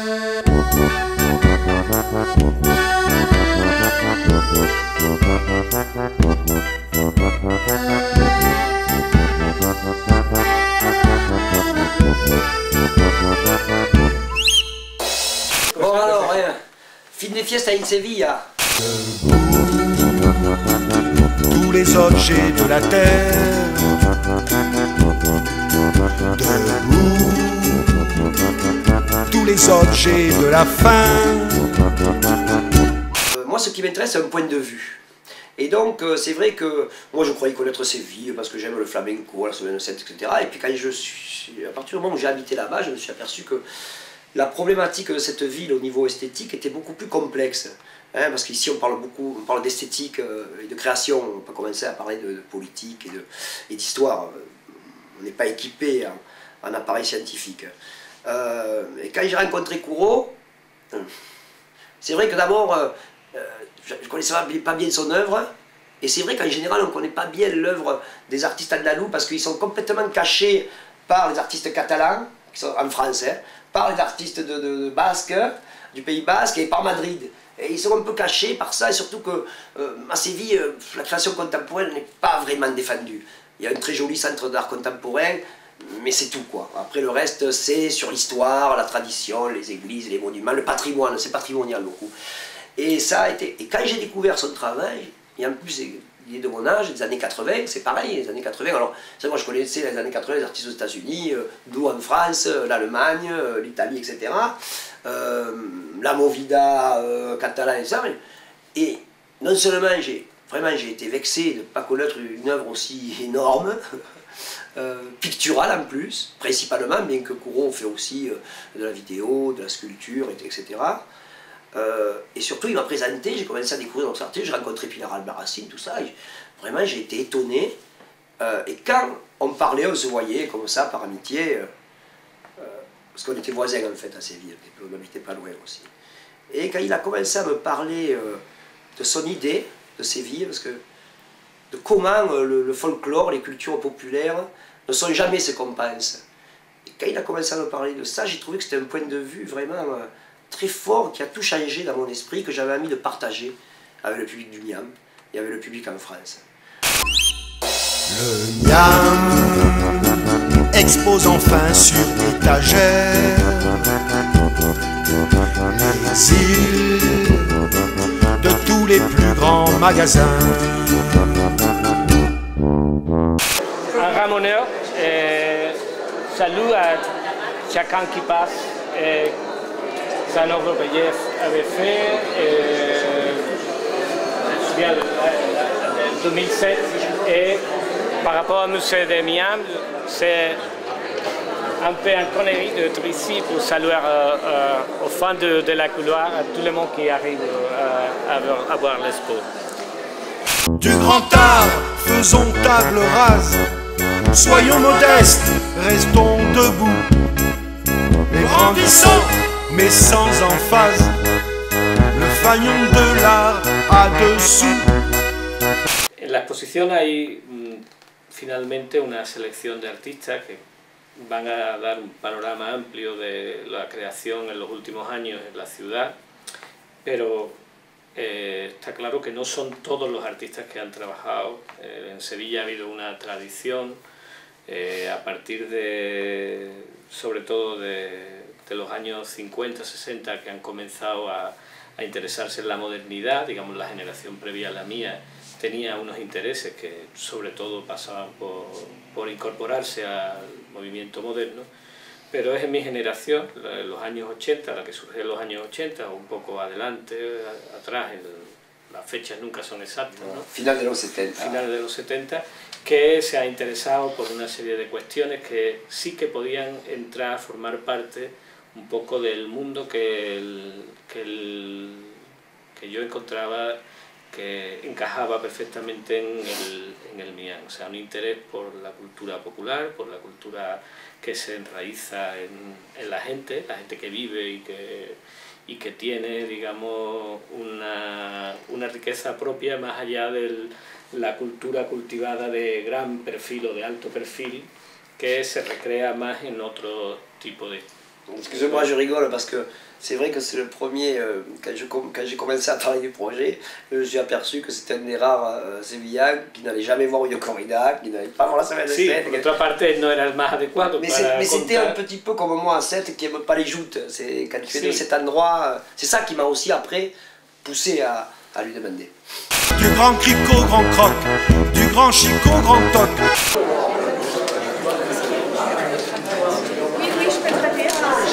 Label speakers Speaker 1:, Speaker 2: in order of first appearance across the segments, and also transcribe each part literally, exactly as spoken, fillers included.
Speaker 1: Bon alors, hein, fin de fiesta in Sevilla.
Speaker 2: Tous les objets de la terre, debout, tous les objets de la faim.
Speaker 1: Euh, moi, ce qui m'intéresse, c'est un point de vue. Et donc, euh, c'est vrai que moi, je croyais connaître Séville parce que j'aime le flamenco, la Semaine Sainte, et cetera. Et puis, quand je suis, à partir du moment où j'ai habité là-bas, je me suis aperçu que la problématique de cette ville au niveau esthétique était beaucoup plus complexe. Hein, parce qu'ici on parle beaucoup, on parle d'esthétique euh, et de création, on peut commencer à parler de, de politique et d'histoire. On n'est pas équipé en, en appareil scientifique. Euh, et quand j'ai rencontré Corot, c'est vrai que d'abord, euh, je ne connaissais pas bien son œuvre, et c'est vrai qu'en général on ne connaît pas bien l'œuvre des artistes andalous parce qu'ils sont complètement cachés par les artistes catalans, qui sont en France, hein, par les artistes de, de, de Basque, du Pays Basque et par Madrid. Et ils sont un peu cachés par ça, et surtout que euh, à Séville, euh, la création contemporaine n'est pas vraiment défendue. Il y a un très joli centre d'art contemporain, mais c'est tout quoi. Après le reste, c'est sur l'histoire, la tradition, les églises, les monuments, le patrimoine, c'est patrimonial beaucoup. Et ça a été. Et quand j'ai découvert son travail, et en plus il est de mon âge, des années quatre-vingt, c'est pareil, les années quatre-vingt. Alors, c'est moi je connaissais les années quatre-vingt les artistes aux États-Unis, euh, d'où en France, euh, l'Allemagne, euh, l'Italie, et cetera. Euh, la Movida euh, catalane et ça. Mais, et non seulement j'ai vraiment j'ai été vexé de ne pas connaître une œuvre aussi énorme, euh, picturale en plus, principalement, bien que Corot fait aussi euh, de la vidéo, de la sculpture, et cetera. Euh, et surtout, il m'a présenté, j'ai commencé à découvrir d'autres artistes, j'ai rencontré Pilar Albarracín, tout ça, et vraiment j'ai été étonné. Euh, et quand on parlait, on se voyait comme ça, par amitié, euh, euh, parce qu'on était voisins en fait à Séville, on n'habitait pas loin aussi. Et quand il a commencé à me parler euh, de son idée de Séville, parce que de comment euh, le, le folklore, les cultures populaires ne sont jamais ce qu'on pense. Et quand il a commencé à me parler de ça, j'ai trouvé que c'était un point de vue vraiment euh, très fort, qui a tout changé dans mon esprit, que j'avais envie de partager avec le public du Miam et avec le public en France.
Speaker 2: Le Miam expose enfin sur étagère les îles de tous les plus grands magasins.
Speaker 3: Un ramoneur, euh, salue à chacun qui passe. Euh, C'est un œuvre que j'avais fait, euh, je me souviens de deux mille sept, et par rapport au musée de Miam, c'est un peu une connerie d'être ici pour saluer euh, euh, aux fans de, de la couloir, à tout le monde qui arrive euh, à, voir, à voir l'expo.
Speaker 2: Du grand art, faisons table rase, soyons modestes, restons debout, et grandissons, mais sans emphase, le fanion de l'art à dessous.
Speaker 3: En la exposición hay finalmente una selección de artistas que van a dar un panorama amplio de la creación en los últimos años en la ciudad, pero eh, está claro que no son todos los artistas que han trabajado. Eh, en Sevilla ha habido una tradición eh, a partir de, sobre todo de de los años cincuenta, sesenta, que han comenzado a, a interesarse en la modernidad. Digamos, la generación previa a la mía tenía unos intereses que sobre todo pasaban por, por incorporarse al movimiento moderno, pero es en mi generación, en los años ochenta, la que surge en los años ochenta, o un poco adelante, a, atrás, el, las fechas nunca son exactas, ¿no?
Speaker 1: Final de los setenta.
Speaker 3: Final de los setenta, que se ha interesado por una serie de cuestiones que sí que podían entrar a formar parte un poco del mundo que, el, que, el, que yo encontraba que encajaba perfectamente en el, en el Miam. O sea, un interés por la cultura popular, por la cultura que se enraiza en, en la gente, la gente que vive y que, y que tiene, digamos, una, una riqueza propia más allá de la cultura cultivada de gran perfil o de alto perfil, que se recrea más en otro tipo de
Speaker 1: Excusez-moi, je rigole parce que c'est vrai que c'est le premier, euh, quand j'ai quand commencé à parler du projet, je me suis aperçu que c'était un des rares euh, Sevillans qui n'allait jamais voir une corrida, qui n'allait pas voir la semaine de
Speaker 3: Sí,
Speaker 1: sept.
Speaker 3: por otra parte no era el más adecuado
Speaker 1: Mais
Speaker 3: para
Speaker 1: c'était un
Speaker 3: contar.
Speaker 1: petit peu comme moi à sept qui n'aime pas les joutes. C'est quand tu es
Speaker 3: Si.
Speaker 1: de cet endroit, euh, c'est ça qui m'a aussi après poussé à, à lui demander.
Speaker 2: Du grand cric au grand croc, du grand chic au grand toc.
Speaker 4: Oui, oui, je peux traiter.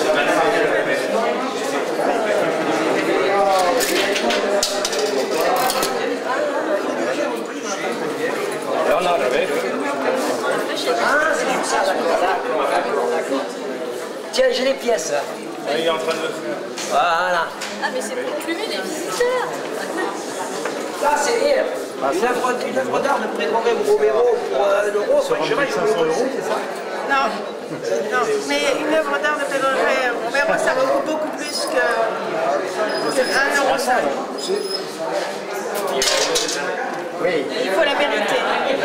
Speaker 1: Ah, c'est comme ça, d'accord, d'accord, d'accord, d'accord. Tiens, j'ai les pièces.
Speaker 3: Il est en train de...
Speaker 1: Voilà.
Speaker 4: Ah, mais c'est pour plumer les visiteurs.
Speaker 1: Ça, c'est une œuvre, une œuvre d'art de Pedro Romero pour euh, un euro. Je sais pas, il faut le c'est ça?
Speaker 4: Non, non, mais une œuvre d'art de Pedro Romero, ça vaut beaucoup plus que, que un euro ça.
Speaker 1: Oui.
Speaker 4: Il faut la vérité.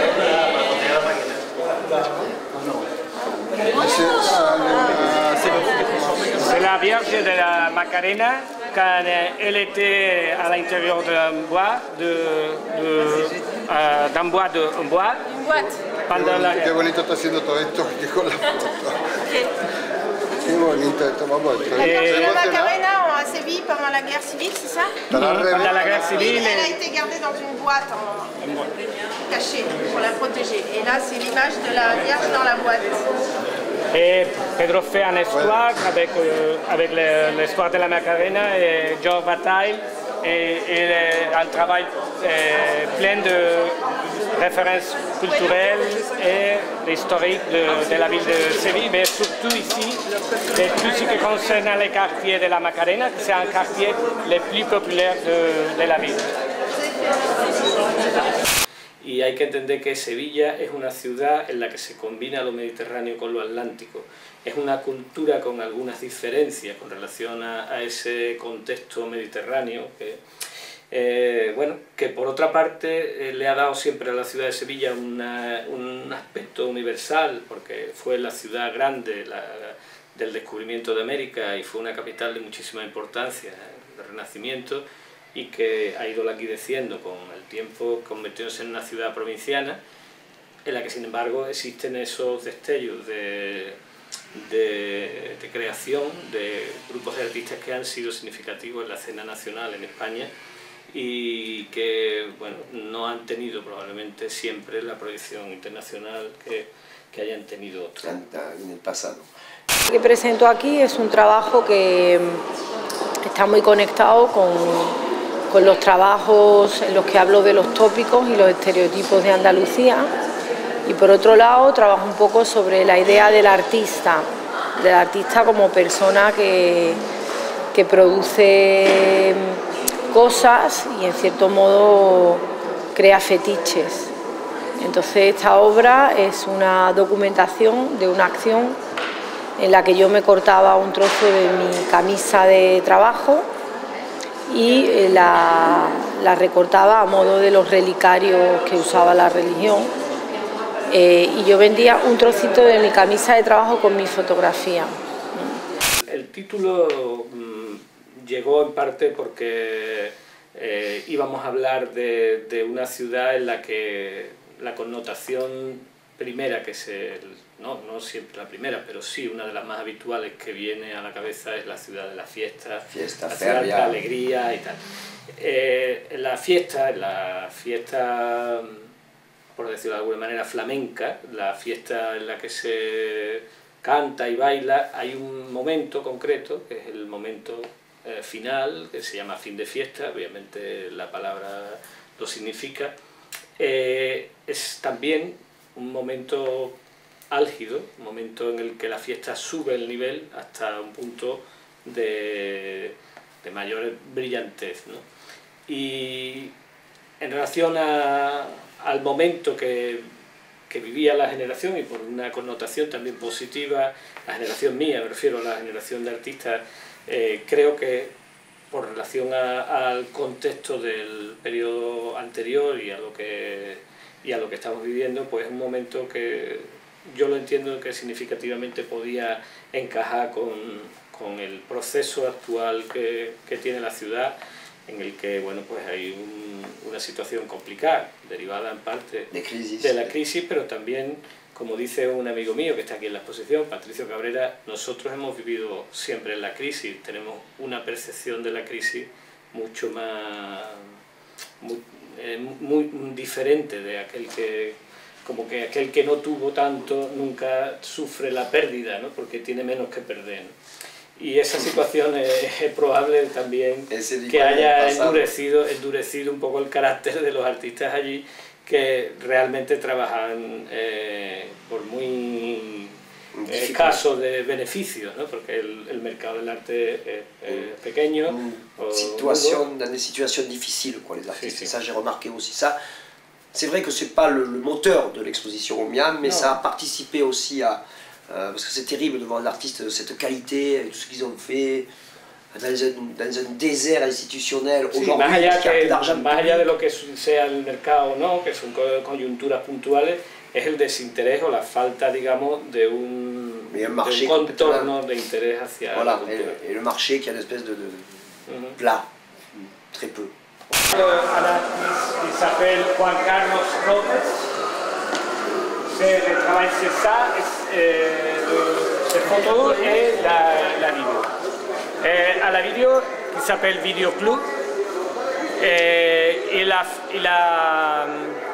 Speaker 3: C'est la Vierge de la Macarena quand elle était à l'intérieur d'un bois, de, de, euh, d'un bois de un bois
Speaker 4: Une boîte.
Speaker 3: pendant la
Speaker 5: Qué
Speaker 3: guerre.
Speaker 5: bonito está haciendo todo esto que con la foto.
Speaker 4: Ok.
Speaker 5: Qué bonito esto, vamos.
Speaker 4: La Vierge de la
Speaker 5: Emocionado.
Speaker 4: Macarena à Séville pendant la guerre civile, c'est ça?
Speaker 5: Estará al revés.
Speaker 3: Pendant la guerre
Speaker 4: Oui,
Speaker 3: civile.
Speaker 4: elle a été gardée dans une boîte en... cachée pour la protéger. Et là, c'est l'image de la Vierge dans la boîte.
Speaker 3: Et Pedro fait une histoire avec, euh, avec le- l'histoire de la Macarena et Georges Bataille. Et il est un travail euh, plein de références culturelles et historiques de, de la ville de Séville, mais surtout ici, de tout ce qui concerne les quartiers de la Macarena, que c'est un quartier le plus populaire de, de la ville. Y hay que entender que Sevilla es una ciudad en la que se combina lo mediterráneo con lo atlántico. Es una cultura con algunas diferencias con relación a, a ese contexto mediterráneo que, eh, bueno, que por otra parte eh, le ha dado siempre a la ciudad de Sevilla una, un aspecto universal, porque fue la ciudad grande la, del descubrimiento de América y fue una capital de muchísima importancia del Renacimiento, y que ha ido languideciendo con el tiempo, convirtiéndose en una ciudad provinciana, en la que sin embargo existen esos destellos de, de, de creación de grupos de artistas que han sido significativos en la escena nacional en España y que bueno, no han tenido probablemente siempre la proyección internacional que, que hayan tenido otros.
Speaker 1: En el pasado.
Speaker 6: Lo que presento aquí es un trabajo que está muy conectado con, con los trabajos en los que hablo de los tópicos y los estereotipos de Andalucía, y por otro lado trabajo un poco sobre la idea del artista, del artista como persona que, que produce cosas y en cierto modo crea fetiches. Entonces esta obra es una documentación de una acción en la que yo me cortaba un trozo de mi camisa de trabajo y la, la recortaba a modo de los relicarios que usaba la religión, eh, y yo vendía un trocito de mi camisa de trabajo con mi fotografía.
Speaker 3: El título mmm, llegó en parte porque eh, íbamos a hablar de, de una ciudad en la que la connotación primera que se... No, no siempre la primera, pero sí una de las más habituales que viene a la cabeza es la ciudad de la fiesta,
Speaker 1: Fiesta,
Speaker 3: la ciudad de
Speaker 1: feria.
Speaker 3: la alegría y tal. Eh, la fiesta, la fiesta, por decirlo de alguna manera, flamenca, la fiesta en la que se canta y baila, hay un momento concreto, que es el momento eh, final, que se llama fin de fiesta, obviamente la palabra lo significa. Eh, es también un momento álgido, un momento en el que la fiesta sube el nivel hasta un punto de, de mayor brillantez, ¿no? Y en relación a, al momento que, que vivía la generación, y por una connotación también positiva, la generación mía, me refiero a la generación de artistas, eh, creo que por relación a, al contexto del periodo anterior y a lo que, y a lo que estamos viviendo, pues es un momento que yo lo entiendo que significativamente podía encajar con, con el proceso actual que, que tiene la ciudad, en el que bueno, pues hay un, una situación complicada, derivada en parte
Speaker 1: de, crisis.
Speaker 3: de la crisis, pero también, como dice un amigo mío que está aquí en la exposición, Patricio Cabrera, nosotros hemos vivido siempre en la crisis, tenemos una percepción de la crisis mucho más, muy, eh, muy diferente de aquel que, como que aquel que no tuvo tanto nunca sufre la pérdida, ¿no? Porque tiene menos que perder, ¿no? Y esa situación es, es probable también que haya endurecido, endurecido un poco el carácter de los artistas allí, que realmente trabajan eh, por muy escasos de beneficios, ¿no? Porque el, el mercado del arte es, es pequeño.
Speaker 1: Situation, dans des situations difficiles, quoi, les artistes. Sí, sí. Ça, j'ai remarqué aussi ça. C'est vrai que c'est pas le, le moteur de l'exposition au Miam, mais non. Ça a participé aussi à... Euh, parce que c'est terrible de voir l'artiste, cette qualité, tout ce qu'ils ont fait, dans un, dans un désert institutionnel,
Speaker 3: sí,
Speaker 1: aujourd'hui,
Speaker 3: más allá,
Speaker 1: qui a
Speaker 3: que,
Speaker 1: plus d'argent.
Speaker 3: Más allá de lo que sea el mercado o no, que son coyunturas puntuales, es el desinterés o la falta, digamos, de un, de un contorno de interés hacia
Speaker 1: voilà,
Speaker 3: la cultura.
Speaker 1: Et, et le marché qui a une espèce de, de uh-huh. plat, très peu.
Speaker 3: Un artiste qui s'appelle Juan Carlos López. Le travail c'est ça, euh, le photo et la, la vidéo. Et à la vidéo, qui s'appelle Video Club, et il a, il a,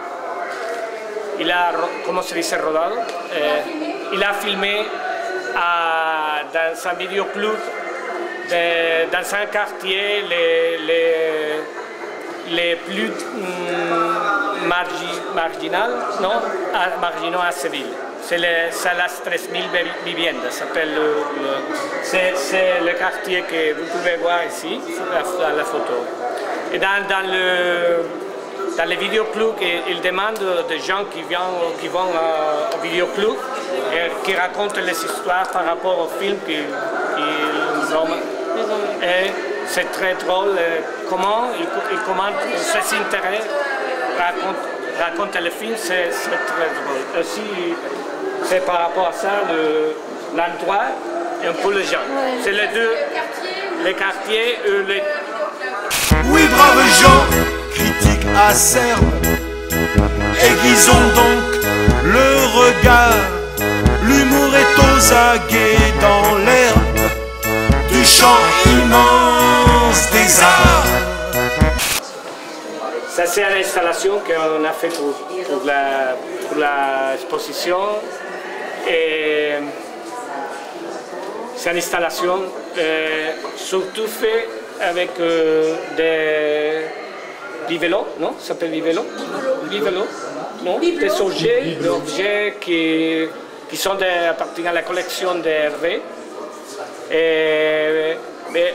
Speaker 3: il a, comment se dice, rodado, eh, il a filmé à, dans un vidéoclub, de, dans un quartier les, les, les plus mm, margi, marginal, non, à, marginaux à Séville. C'est les treize mille viviendas, s'appelle le, le, c'est le quartier que vous pouvez voir ici, dans la photo. Et dans, dans le dans les vidéoclubs, il demande des gens qui, viennent, qui vont euh, au vidéoclub et qui racontent les histoires par rapport au film qu'ils qu ont. Et c'est très drôle comment ils commentent ces intérêts, racontent, racontent le film, c'est très drôle. Aussi, c'est par rapport à ça l'endroit et un peu les gens. C'est les deux, les quartiers et les...
Speaker 2: Oui, braves gens, critiques acerbes, aiguisons donc le regard. L'humour est aux aguets dans l'herbe du champ immense des arts.
Speaker 3: Ça, c'est une installation qu'on a faite pour, pour la pour l'exposition. Et c'est une installation euh, surtout faite avec euh, des, des vélos, non? Ça s'appelle des vélos? Des vélos, non? Des objets, des objets qui, qui sont de, appartiennent à la collection de Hervé. Et, mais,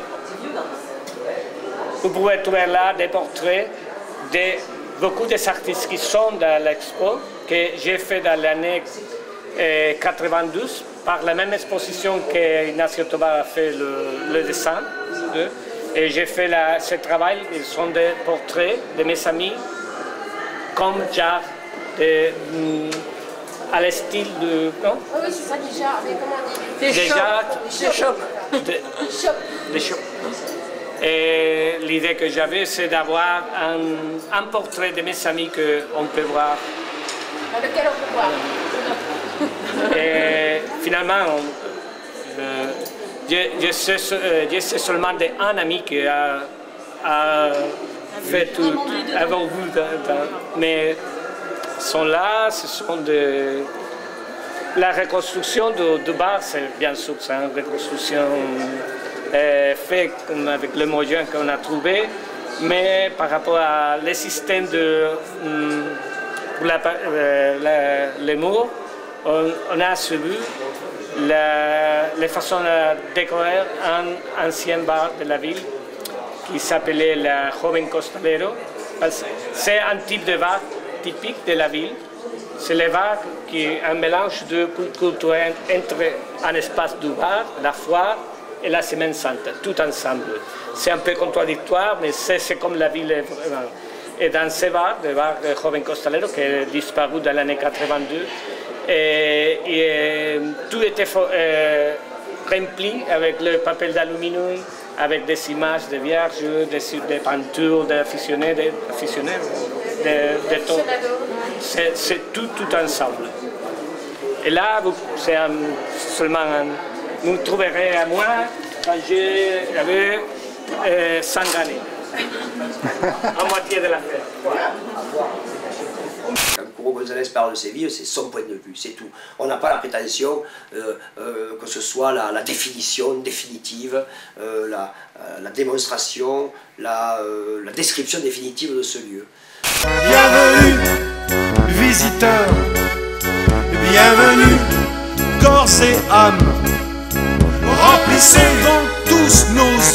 Speaker 3: vous pouvez trouver là des portraits de beaucoup des artistes qui sont dans l'expo, que j'ai fait dans l'année quatre-vingt-douze, par la même exposition que Ignacio Tobar a fait le, le dessin. De, et j'ai fait la, ce travail, ils sont des portraits de mes amis, comme genre, de, à le style de... Non?
Speaker 7: Oh oui, c'est ça déjà, mais comment on dit?
Speaker 3: Des
Speaker 7: shops.
Speaker 3: Des shops. Des shops. Et l'idée que j'avais, c'est d'avoir un, un portrait de mes amis qu'on peut voir.
Speaker 7: Lequel on peut voir?
Speaker 3: Et finalement, on, euh, je, je, sais, je sais seulement d'un ami qui a, a fait tout avant vous, mais sont là, ce sont de la reconstruction du, du bar, c'est bien sûr c'est une reconstruction euh, faite avec les moyens qu'on a trouvé, mais par rapport à les systèmes de pour la, euh, les murs, on, on a suivi la, les façons de décorer un ancien bar de la ville qui s'appelait la Joven Costalero. C'est un type de bar typique de la ville. C'est le bar qui est un mélange de culture entre un espace du bar, la foire et la Semaine Santa, tout ensemble. C'est un peu contradictoire, mais c'est comme la ville est vraiment. Et dans ce bar, le bar Joven Costalero, qui est disparu dans l'année quatre-vingt-deux, Et, et tout était euh, rempli avec le papier d'aluminium, avec des images de vierges, des, des peintures d'aficionés, de, de, de tout. C'est tout, tout ensemble. Et là, c'est seulement, un, vous trouverez à moi quand j'avais euh, cinq années, à moitié de la fête.
Speaker 1: Quand Curro González parle de Séville, c'est son point de vue, c'est tout. On n'a pas la prétention euh, euh, que ce soit la, la définition définitive, euh, la, euh, la démonstration, la, euh, la description définitive de ce lieu.
Speaker 2: Bienvenue, visiteurs, bienvenue, corps et âme, remplissez donc tous nos